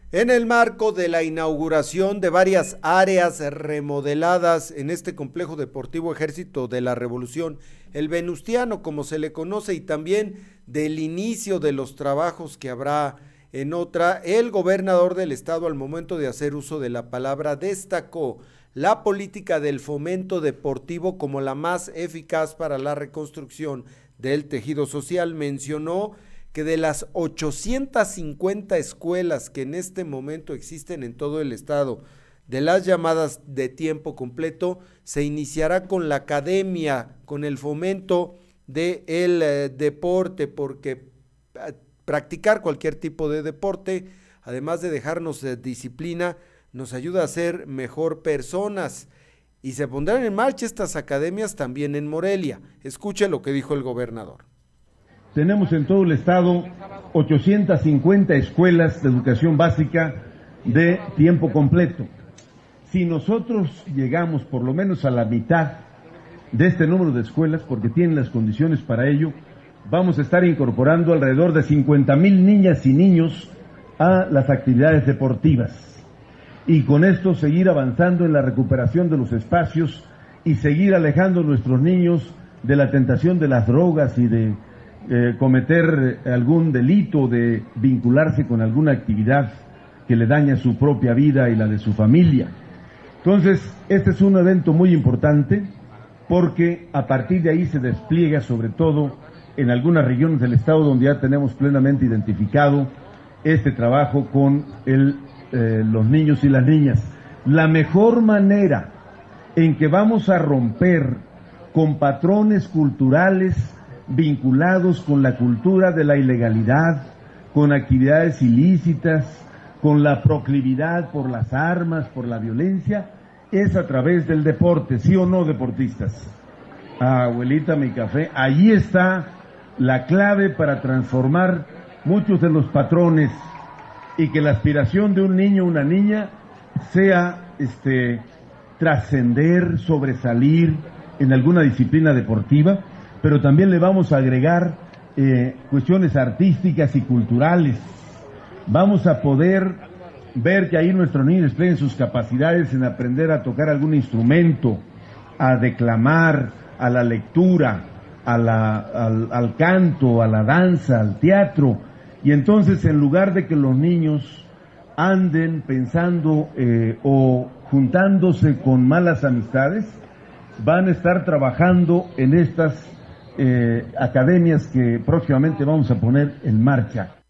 En el marco de la inauguración de varias áreas remodeladas en este complejo deportivo Ejército de la Revolución, el Venustiano, como se le conoce, y también del inicio de los trabajos que habrá en otra, el gobernador del estado, al momento de hacer uso de la palabra, destacó la política del fomento deportivo como la más eficaz para la reconstrucción del tejido social. Mencionó que de las 850 escuelas que en este momento existen en todo el estado, de las llamadas de tiempo completo, se iniciará con la academia, con el fomento del deporte, porque practicar cualquier tipo de deporte, además de dejarnos disciplina, nos ayuda a ser mejor personas. Y se pondrán en marcha estas academias también en Morelia. Escuche lo que dijo el gobernador. Tenemos en todo el estado 850 escuelas de educación básica de tiempo completo. Si nosotros llegamos por lo menos a la mitad de este número de escuelas, porque tienen las condiciones para ello, vamos a estar incorporando alrededor de 50,000 niñas y niños a las actividades deportivas. Y con esto seguir avanzando en la recuperación de los espacios y seguir alejando a nuestros niños de la tentación de las drogas y de cometer algún delito, de vincularse con alguna actividad que le daña su propia vida y la de su familia. Entonces, este es un evento muy importante porque a partir de ahí se despliega, sobre todo en algunas regiones del estado donde ya tenemos plenamente identificado este trabajo con los niños y las niñas. La mejor manera en que vamos a romper con patrones culturales vinculados con la cultura de la ilegalidad, con actividades ilícitas, con la proclividad por las armas, por la violencia, es a través del deporte, ¿sí o no, deportistas? Abuelita, mi café, allí está la clave para transformar muchos de los patrones y que la aspiración de un niño o una niña sea trascender, sobresalir en alguna disciplina deportiva, pero también le vamos a agregar cuestiones artísticas y culturales. Vamos a poder ver que ahí nuestros niños desplieguen sus capacidades en aprender a tocar algún instrumento, a declamar, a la lectura, al canto, a la danza, al teatro. Y entonces, en lugar de que los niños anden pensando o juntándose con malas amistades, van a estar trabajando en estas academias que próximamente vamos a poner en marcha.